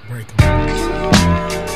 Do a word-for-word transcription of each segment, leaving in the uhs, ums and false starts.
break 'em.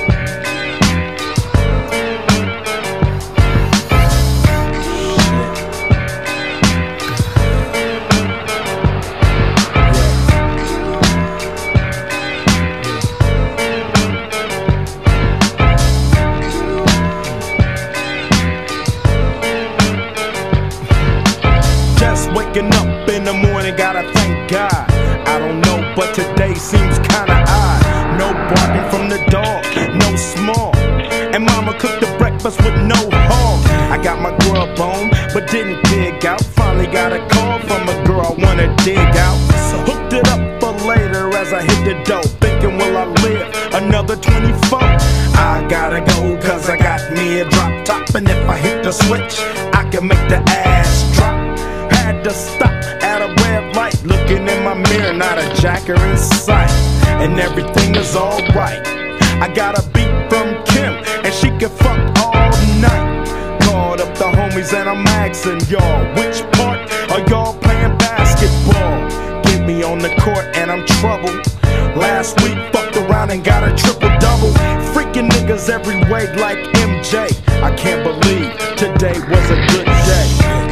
Waking up in the morning, gotta thank God. I don't know, but today seems kinda odd. No barking from the dog, no small. And mama cooked the breakfast with no hog. I got my grub on, but didn't dig out. Finally got a call from a girl I wanna dig out. So hooked it up for later as I hit the dough. Thinking, will I live another twenty-four? I gotta go, cause I got me a drop top. And if I hit the switch, I can make the ass drop. Had to stop at a red light, looking in my mirror, not a jacker in sight, and everything is alright. I got a beat from Kim, and she can fuck all night. Called up the homies and I'm asking y'all, which part are y'all playing basketball? Get me on the court and I'm troubled. Last week fucked around and got a triple double. Freaking niggas every way like M J. I can't believe today was a good day.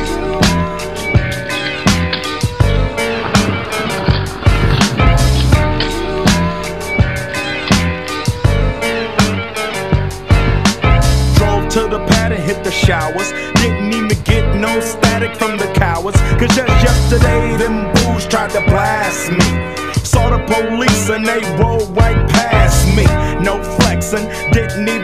To the pad and hit the showers. Didn't even get no static from the cowards, cause just yesterday them fools tried to blast me. Saw the police and they rolled right past me. No flexing, didn't even